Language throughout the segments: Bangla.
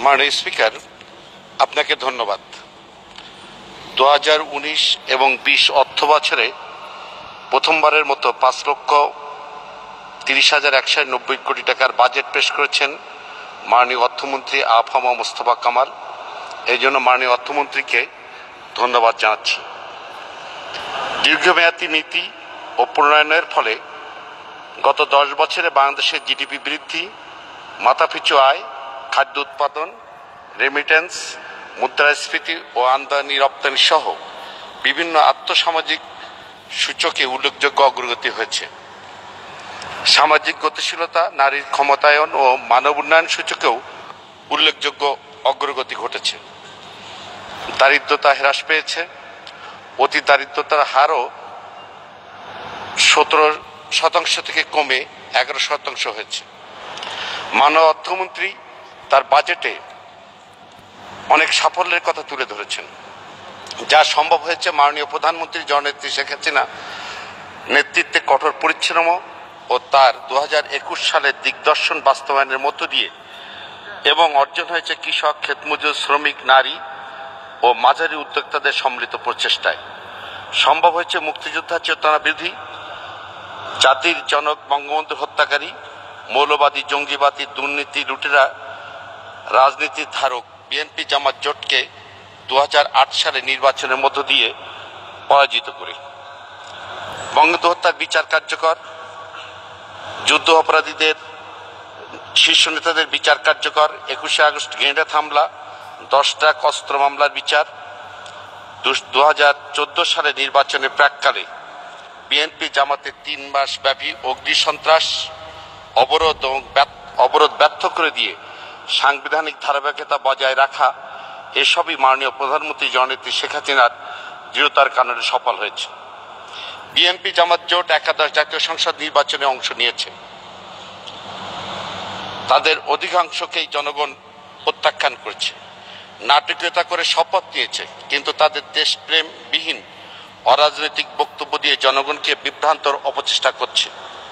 মাননীয় স্পিকার, আপনাকে ধন্যবাদ। 2019 এবং 20 অর্থ বছরে প্রথমবারের মতো 5,30,190 কোটি টাকার বাজেট পেশ করেছেন মাননীয় অর্থমন্ত্রী আফামা মোস্তফা কামাল। এই জন্য মাননীয় অর্থমন্ত্রীকে ধন্যবাদ জানাচ্ছি। দীর্ঘমেয়াদী নীতি ও প্রণয়নের ফলে গত 10 বছরে বাংলাদেশের জিডিপি বৃদ্ধি, মাথাপিছু আয়, খাদ্য উৎপাদন, রেমিটেন্স, মুদ্রাস্ফীতি ও আমদানি রপ্তানি সহ বিভিন্ন আর্থসামাজিক সূচকে উল্লেখযোগ্য অগ্রগতি হয়েছে। সামাজিক গতিশীলতা, নারীর ক্ষমতায়ন ও মানব উন্নয়ন সূচকেও উল্লেখযোগ্য অগ্রগতি ঘটেছে। দারিদ্রতা হ্রাস পেয়েছে, অতি দারিদ্রতার হারও 17% থেকে কমে 11% হয়েছে। মাননীয় অর্থমন্ত্রী তার বাজেটে অনেক সাফল্যের কথা তুলে ধরেছেন, যা সম্ভব হয়েছে মাননীয় প্রধানমন্ত্রী জননেত্রী শেখ হাসিনা নেতৃত্বে কঠোর পরিশ্রম ও তার 2021 সালের দিগদর্শন বাস্তবায়নের মধ্য দিয়ে, এবং অর্জন হয়েছে কৃষক, ক্ষেতমজুর, শ্রমিক, নারী ও মাঝারি উদ্যোক্তাদের সম্মিলিত প্রচেষ্টায়। সম্ভব হয়েছে মুক্তিযোদ্ধা চেতনা বৃদ্ধি, জাতির জনক বঙ্গবন্ধু হত্যাকারী, মৌলবাদী, জঙ্গিবাদী, দুর্নীতি লুটেরা রাজনীতির ধারক বিএনপি জামাত জোটকে 2008 সালে নির্বাচনের মধ্য দিয়ে পরাজিত করে বঙ্গবন্ধু হত্যার বিচার কার্যকর, যুদ্ধ অপরাধীদের শীর্ষ নেতাদের বিচার কার্যকর, 21শে আগস্ট গ্রেনেড হামলা, 10 ট্রাক অস্ত্র মামলার বিচার, 2014 সালে নির্বাচনের প্রাক্কালে বিএনপি জামাতের 3 মাস ব্যাপী অগ্নি সন্ত্রাস, অবরোধ ব্যর্থ করে দিয়ে সাংবিধানিক ধারাবাহিকতা বজায় রাখা, এসবই মাননীয় প্রধানমন্ত্রী জননেত্রী শেখ হাসিনার দৃঢ়তার কারণে সফল হয়েছে। বিএনপি জামাত জোট একাদশ জাতীয় সংসদ নির্বাচনে অংশ নিয়েছে। তাদের অধিকাংশকেই জনগণ প্রত্যাখ্যান করেছে, নাটকীয়তা করে শপথ নিয়েছে, কিন্তু তাদের দেশপ্রেমবিহীন অরাজনৈতিক বক্তব্য দিয়ে জনগণকে বিভ্রান্তর অপচেষ্টা করছে।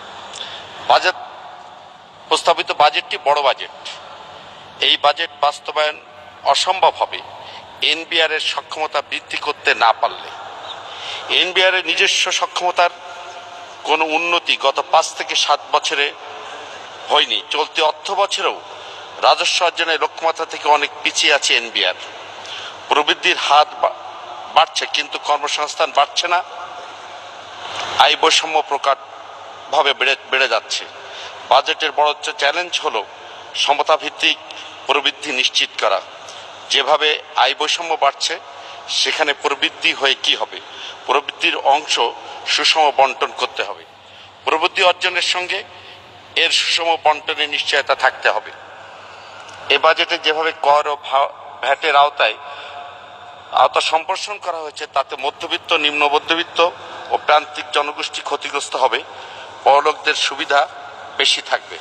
প্রস্তাবিত বাজেটটি বড় বাজেট। এই বাজেট বাস্তবায়ন অসম্ভব হবে এনবিআর এর সক্ষমতা বৃদ্ধি করতে না পারলে। এনবিআর এর নিজস্ব সক্ষমতার কোনো উন্নতি গত 5 থেকে 7 বছরে হয়নি। চলতি অর্থ বছরেও রাজস্ব অর্জনের লক্ষ্যমাত্রা থেকে অনেক পিছিয়ে আছে এনবিআর। প্রবৃদ্ধির হার বাড়ছে, কিন্তু কর্মসংস্থান বাড়ছে না। আয় বৈষম্য প্রকটভাবে বেড়ে যাচ্ছে। বাজেটের বড় চ্যালেঞ্জ হলো সমতাভিত্তিক প্রবৃদ্ধি নিশ্চিত করা। যেভাবে আয় বৈষম্য বাড়ছে, সেখানে প্রবৃদ্ধি হয়ে কি হবে? প্রবৃদ্ধির অংশ সুষম বন্টন করতে হবে। প্রবৃদ্ধি অর্জনের সঙ্গে এর সুষম বন্টনের নিশ্চয়তা থাকতে হবে। এ বাজেটে যেভাবে কর ও ভ্যাটের আওতা সম্প্রসারণ করা হয়েছে, তাতে মধ্যবিত্ত, নিম্ন মধ্যবিত্ত ও প্রান্তিক জনগোষ্ঠী ক্ষতিগ্রস্ত হবে। বড়লোকদের সুবিধা বেশি থাকবে।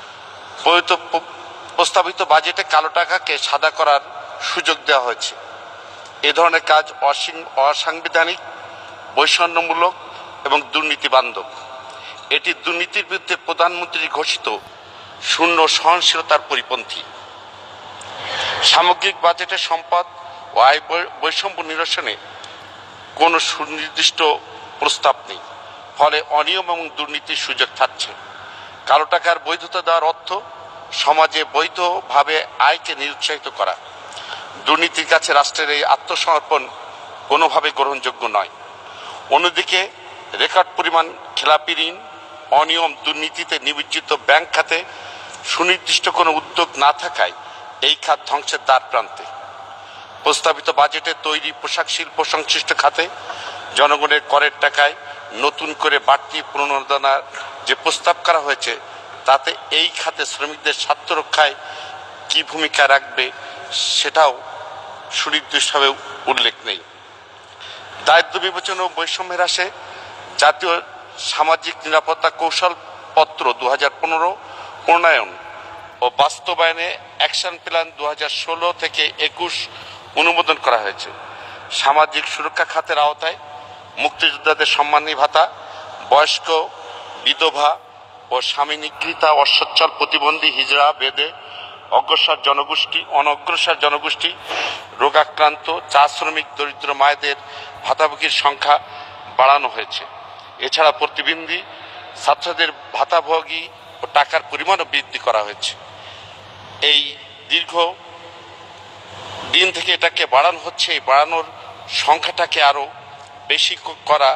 প্রস্তাবিত বাজেটে কালো টাকাকে সাদা করার সুযোগ দেওয়া হয়েছে। এ ধরনের কাজ অসাংবিধানিক, বৈষম্যমূলক এবং দুর্নীতি বান্ধব। এটি দুর্নীতির বিরুদ্ধে প্রধানমন্ত্রীর ঘোষিত শূন্য সহনশীলতার পরিপন্থী। সামগ্রিক বাজেটের সম্পদ ও আয় বৈষম্য নিরসনে কোনো সুনির্দিষ্ট প্রস্তাব নেই। ফলে অনিয়ম এবং দুর্নীতির সুযোগ থাকছে। কালো টাকার বৈধতা দেওয়ার অর্থ সমাজে বৈধভাবে আয়কে নিরুৎসাহিত করা। দুর্নীতির কাছে রাষ্ট্রের এই আত্মসমর্পণ কোনোভাবে গ্রহণযোগ্য নয়। অন্যদিকে রেকর্ড পরিমাণ খেলাপি ঋণ, অনিয়ম, দুর্নীতিতে নিমজ্জিত ব্যাংক খাতে সুনির্দিষ্ট কোনো উদ্যোগ না থাকায় এই খাত ধ্বংসের দ্বার প্রান্তে। প্রস্তাবিত বাজেটে তৈরি পোশাক শিল্প সংশ্লিষ্ট খাতে জনগণের করের টাকায় নতুন করে বাড়তি প্রণোদনার যে প্রস্তাব করা হয়েছে, তাতে এই খাতে শ্রমিকদের স্বার্থ রক্ষায় কি ভূমিকা রাখবে সেটাও সুনির্দিষ্টভাবে উল্লেখ নেই। দারিদ্র বিমোচন ও বৈষম্য হ্রাসে জাতীয় সামাজিক নিরাপত্তা কৌশলপত্র 2015 প্রণয়ন ও বাস্তবায়নে অ্যাকশন প্ল্যান 2016 থেকে 21 অনুমোদন করা হয়েছে। সামাজিক সুরক্ষা খাতের আওতায় মুক্তিযোদ্ধাদের সম্মানী ভাতা, বয়স্ক, বিধবা ও স্বামী নিগৃহীতা, অসচ্ছল, প্রতিবন্ধী, হিজড়া, বেদে অনগ্রসর জনগোষ্ঠী, রোগাক্রান্ত, চা শ্রমিক, দরিদ্র মায়েদের ভাতাভোগীর সংখ্যা বাড়ানো হয়েছে। এছাড়া প্রতিবন্ধী ছাত্রদের ভাতাভোগী ও টাকার পরিমাণও বৃদ্ধি করা হয়েছে। এই দীর্ঘ দিন থেকে এটাকে বাড়ানো হচ্ছে। এই বাড়ানোর সংখ্যাটাকে আরো বেশি করা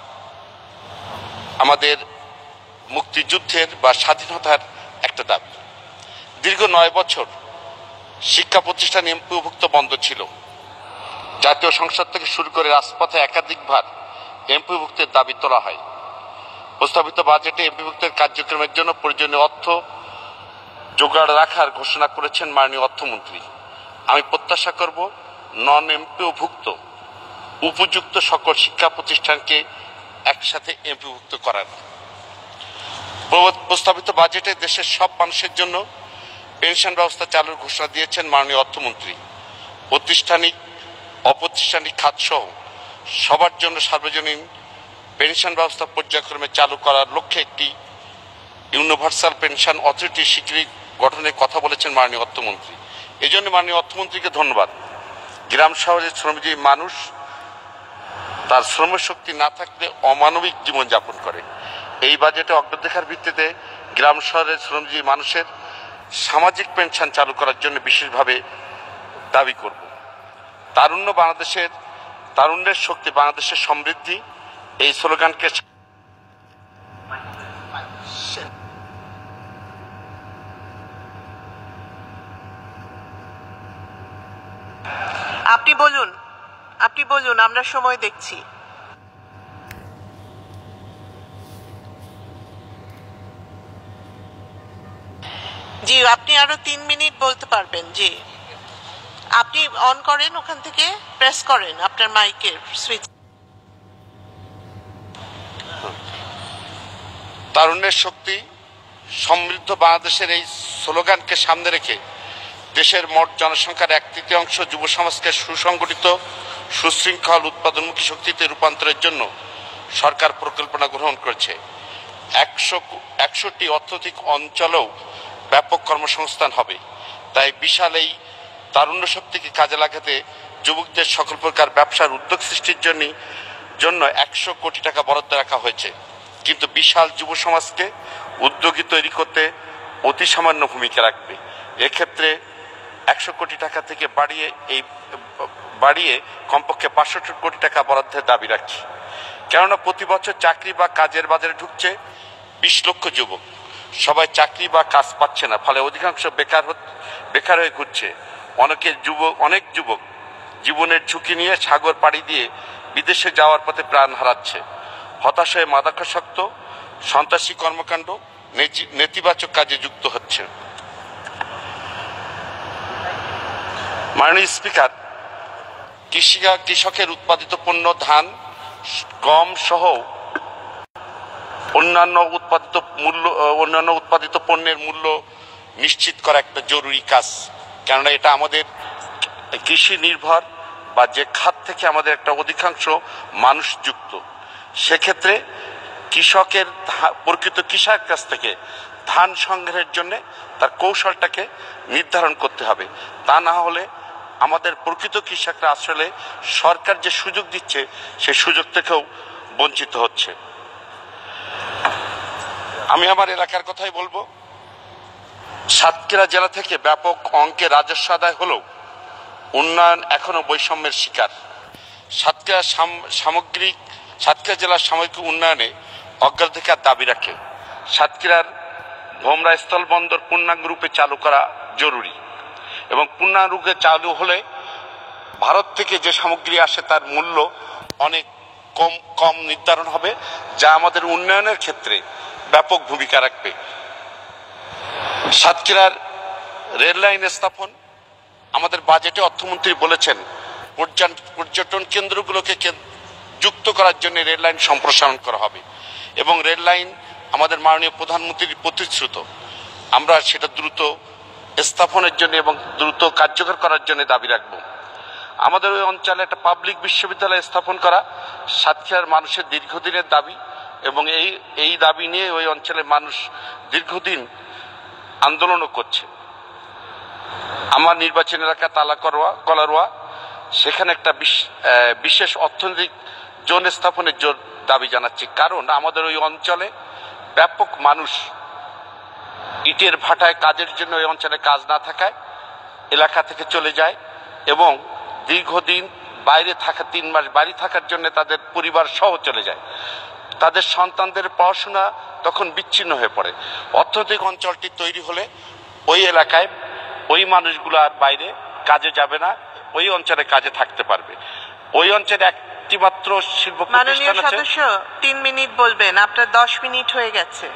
আমাদের মুক্তিযুদ্ধের বা স্বাধীনতার একটা দাবি। দীর্ঘ 9 বছর শিক্ষা প্রতিষ্ঠান এমপিওভুক্ত বন্ধ ছিল। জাতীয় সংসদ থেকে শুরু করে রাজপথে একাধিকবার এমপিওভুক্তের দাবি তোলা হয়। প্রস্তাবিত বাজেটে এমপিওভুক্তের কার্যক্রমের জন্য প্রয়োজনীয় অর্থ জোগাড় রাখার ঘোষণা করেছেন মাননীয় অর্থমন্ত্রী। আমি প্রত্যাশা করব নন এমপিওভুক্ত উপযুক্ত সকল শিক্ষা প্রতিষ্ঠানকে একসাথে এমপিওভুক্ত করার। প্রস্তাবিত বাজেটে দেশের সব মানুষের জন্য পেনশন ব্যবস্থা চালুর ঘোষণা দিয়েছেন মাননীয় অর্থমন্ত্রী। প্রাতিষ্ঠানিক অপ্রাতিষ্ঠানিক খাত সহ সবার জন্য সার্বজনীন পেনশন ব্যবস্থা পর্যায়ক্রমে চালু করার লক্ষ্যে একটি ইউনিভার্সাল পেনশন অথরিটি স্বীকৃতি গঠনের কথা বলেছেন মাননীয় অর্থমন্ত্রী। এই জন্য মাননীয় অর্থমন্ত্রীকে ধন্যবাদ। গ্রাম শহরের শ্রমজীবী মানুষ তার শ্রমশক্তি না থাকলে অমানবিক জীবনযাপন করে। এই বাজেটে অগ্রাধিকার ভিত্তিতে গ্রাম শহরের শ্রমজীবী মানুষের সামাজিক পেনশন চালু করার জন্য বিশেষভাবে দাবি করব। তারুণ্যের শক্তি বাংলাদেশের সমৃদ্ধি, এই স্লোগানকে আপনি বলুন, আমরা সময় দেখছি। জি, আপনি আরো 3 মিনিট বলতে পারবেন। জি, আপনি অন করেন, ওখান থেকে প্রেস করেন আপনার মাইকের সুইচ। তারুণ্যের শক্তি সমৃদ্ধ বাংলাদেশের এই স্লোগানকে সামনে রেখে দেশের মোট জনসংখ্যার 1/3 যুব সমাজকে সুসংগঠিত, সুশৃঙ্খল, উৎপাদনমুখী শক্তিতে রূপান্তরের জন্য সরকার পরিকল্পনা গ্রহণ করেছে। 100টি অর্থনৈতিক অঞ্চলেও ব্যাপক কর্মসংস্থান হবে। তাই বিশাল এই তারুণ্য শক্তিকে কাজে লাগাতে যুবকদের সকল প্রকার ব্যবসার উদ্যোগ সৃষ্টির জন্য 100 কোটি টাকা বরাদ্দ রাখা হয়েছে। কিন্তু বিশাল যুব সমাজকে উদ্যোগী তৈরি করতে অতি সামান্য ভূমিকা রাখবে। এক্ষেত্রে 100 কোটি টাকা থেকে বাড়িয়ে কমপক্ষে 500 কোটি টাকা বরাদ্দের দাবি রাখি। কেননা প্রতি বছর চাকরি বা কাজের বাজারে ঢুকছে 20 লক্ষ যুবক। সবাই চাকরি বা কাজ পাচ্ছে না, ফলে অধিকাংশ বেকার হয়ে ঘুরছে। অনেক যুবক জীবনের ঝুঁকি নিয়ে সাগর পাড়ি দিয়ে বিদেশে যাওয়ার পথে প্রাণ হারাচ্ছে। হতাশ হয়ে মাদকাসক্ত, সন্ত্রাসী কর্মকাণ্ড, নেতিবাচক কাজে যুক্ত হচ্ছে। মাননীয় স্পিকার, কৃষকের উৎপাদিত পণ্য ধান, গম সহ অন্যান্য উৎপাদিত পণ্যের মূল্য নিশ্চিত করা একটা জরুরি কাজ। কেননা এটা আমাদের কৃষি নির্ভর বা যে খাত থেকে আমাদের একটা অধিকাংশ মানুষ যুক্ত। সেক্ষেত্রে প্রকৃত কৃষকের কাছ থেকে ধান সংগ্রহের জন্য তার কৌশলটাকে নির্ধারণ করতে হবে। তা না হলে আমাদের প্রকৃত কৃষকরা আসলে সরকার যে সুযোগ দিচ্ছে সেই সুযোগ থেকেও বঞ্চিত হচ্ছে। আমি আমার এলাকার কথাই বলবো। সাতক্ষীরা জেলা থেকে ব্যাপক অঙ্কের রাজস্ব আদায় হলেও উন্নয়ন এখনো বৈষম্যের শিকার। সাতক্ষীরা জেলার সামগ্রিক উন্নয়নে অগ্রাধিকার দাবি রাখে। সাতক্ষীরার ভোমরা স্থলবন্দর পূর্ণাঙ্গ রূপে চালু করা জরুরি এবং পূর্ণাঙ্গ রূপে চালু হলে ভারত থেকে যে সামগ্রী আসে তার মূল্য অনেক কম নির্ধারণ হবে, যা আমাদের উন্নয়নের ক্ষেত্রে ব্যাপক ভূমিকা রাখবে। সাতক্ষীরার রেল লাইন স্থাপন, আমাদের বাজেটে অর্থমন্ত্রী বলেছেন পর্যটন কেন্দ্রগুলোকে যুক্ত করার জন্য রেল লাইন সম্প্রসারণ করা হবে এবং রেল লাইন আমাদের মাননীয় প্রধানমন্ত্রীর প্রতিশ্রুত। আমরা সেটা দ্রুত স্থাপনের জন্য এবং দ্রুত কার্যকর করার জন্য দাবি রাখব। আমাদের ওই অঞ্চলে একটা পাবলিক বিশ্ববিদ্যালয় স্থাপন করা সাতক্ষীরার মানুষের দীর্ঘদিনের দাবি এবং এই দাবি নিয়ে ওই অঞ্চলের মানুষ দীর্ঘদিন আন্দোলনও করছে। আমার নির্বাচন এলাকা কলারোয়া, সেখানে একটা বিশেষ অর্থনৈতিক জোন স্থাপনের দাবি জানাচ্ছি। কারণ আমাদের ওই অঞ্চলে ব্যাপক মানুষ ইটের ভাটায় কাজের জন্য ওই অঞ্চলে কাজ না থাকায় এলাকা থেকে চলে যায় এবং দীর্ঘদিন বাইরে থাকা 3 মাস বাড়ি থাকার জন্য তাদের পরিবার সহ চলে যায়। তাদের সন্তানদের পড়াশোনা তখন বিচ্ছিন্ন হয়ে পড়ে। অর্থনৈতিক অঞ্চলটি তৈরি হলে ওই এলাকায় ওই মানুষগুলো আর বাইরে কাজে যাবে না, ওই অঞ্চলে কাজে থাকতে পারবে। ওই অঞ্চলে একটি মাত্র শিল্প প্রতিষ্ঠান আছে। 3 মিনিট বলবেন, আপনার 10 মিনিট হয়ে গেছে।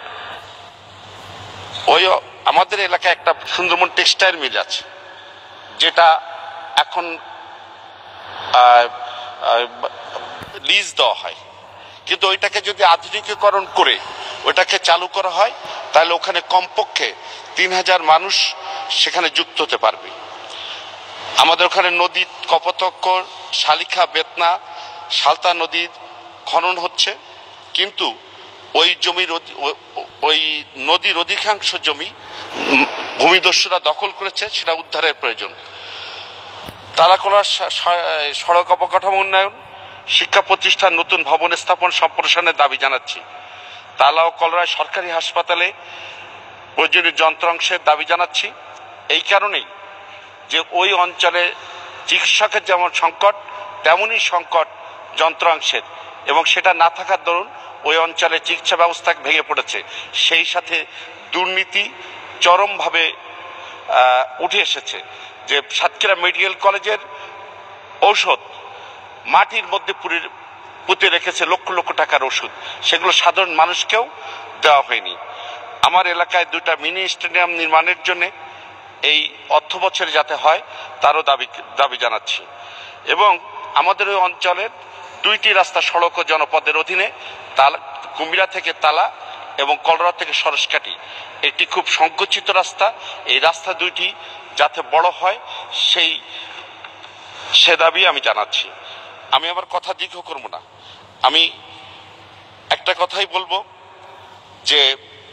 ওই আমাদের এলাকায় একটা সুন্দরবন টেক্সটাইল মিল আছে, যেটা এখন লিজ দেওয়া হয়, কিন্তু ওইটাকে যদি আধুনিকীকরণ করে ওইটাকে চালু করা হয় তাহলে ওখানে কমপক্ষে 3000 মানুষ সেখানে যুক্ত হতে পারবে। আমাদের ওখানে নদী কপোতাক্ষ, শালিখা, বেতনা, সালতা নদীর খনন হচ্ছে, কিন্তু ওই জমির ওই নদীর অধিকাংশ জমি ভূমিদস্যুরা দখল করেছে, সেটা উদ্ধারের প্রয়োজন। তালাকোলার সড়ক অবকাঠামো উন্নয়ন, শিক্ষা প্রতিষ্ঠান নতুন ভবন স্থাপন সম্প্রসারণের দাবি জানাচ্ছি। তালা ও কলরায় সরকারি হাসপাতালে প্রয়োজনীয় যন্ত্রাংশের দাবি জানাচ্ছি, এই কারণেই যে ওই অঞ্চলে চিকিৎসকের যেমন সংকট, তেমনই সংকট যন্ত্রাংশের, এবং সেটা না থাকার দরুন ওই অঞ্চলে চিকিৎসা ব্যবস্থা ভেঙে পড়েছে। সেই সাথে দুর্নীতি চরমভাবে উঠে এসেছে। যে সাতক্ষীরা মেডিকেল কলেজের ঔষধ মাটির মধ্যে পুঁতে রেখেছে লক্ষ লক্ষ টাকার ওষুধ, সেগুলো সাধারণ মানুষকেও দেওয়া হয়নি। আমার এলাকায় 2টা মিনি স্টেডিয়াম নির্মাণের জন্য এই অর্থ বছরে যাতে হয় তারও দাবি জানাচ্ছি। এবং আমাদের ওই অঞ্চলের 2টি রাস্তা সড়ক ও জনপদের অধীনে, কুমিরা থেকে তালা এবং কলরা থেকে সরসকাঠি, এটি খুব সংকুচিত রাস্তা। এই রাস্তা 2টি যাতে বড় হয় সে দাবি আমি জানাচ্ছি। আমি আবার কথা দীর্ঘ করব না, আমি একটা কথাই বলবো যে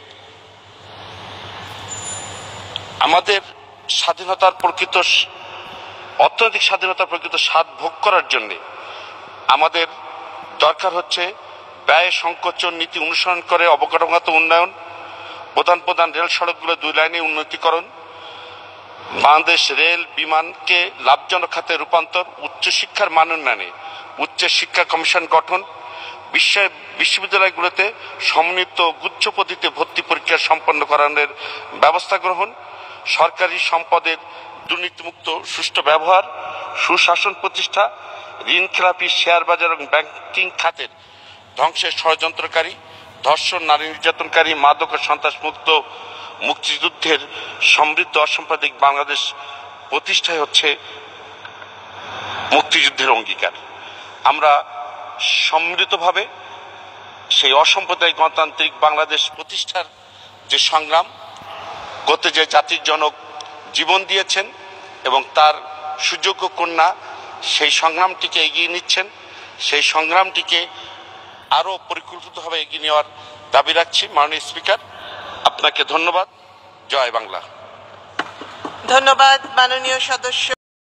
আমাদের স্বাধীনতার প্রকৃত অর্থনৈতিক স্বাধীনতার প্রকৃত স্বাদ ভোগ করার জন্য আমাদের দরকার হচ্ছে ব্যয় সংকোচন নীতি অনুসরণ করে অবকাঠামোগত উন্নয়ন, প্রধান রেল সড়কগুলো 2 লাইনে উন্নতিকরণ, বাংলাদেশ রেল বিমানকে লাভজনক খাতে রূপান্তর, উচ্চশিক্ষার মান উন্নয়নে উচ্চ শিক্ষা কমিশন গঠন, বিশ্ববিদ্যালয়গুলোতে সমন্বিত গুচ্ছ পদ্ধতিতে ভর্তি পরীক্ষা সম্পন্ন করানোর ব্যবস্থা গ্রহণ, সরকারি সম্পদের দুর্নীতিমুক্ত সুষ্ঠু ব্যবহার, সুশাসন প্রতিষ্ঠা, ঋণ খেলাপি শেয়ার বাজার এবং ব্যাংকিং খাতের ধ্বংসের ষড়যন্ত্রকারী, ধর্ষণ, নারী নির্যাতনকারী, মাদক ও সন্ত্রাসমুক্ত মুক্তিযুদ্ধের সমৃদ্ধ অসাম্প্রদায়িক বাংলাদেশ প্রতিষ্ঠাই হচ্ছে মুক্তিযুদ্ধের অঙ্গীকার। আমরা সম্মিলিতভাবে সেই অসাম্প্রদায়িক গণতান্ত্রিক বাংলাদেশ প্রতিষ্ঠার যে সংগ্রাম করতে, যে জাতির জনক জীবন দিয়েছেন এবং তার সুযোগ্য কন্যা সেই সংগ্রামটিকে এগিয়ে নিচ্ছেন, সেই সংগ্রামটিকে আরো পরিকল্পিতভাবে এগিয়ে নেওয়ার দাবি রাখছি। মাননীয় স্পিকার, আপনাকে ধন্যবাদ। জয় বাংলা। ধন্যবাদ মাননীয় সদস্য।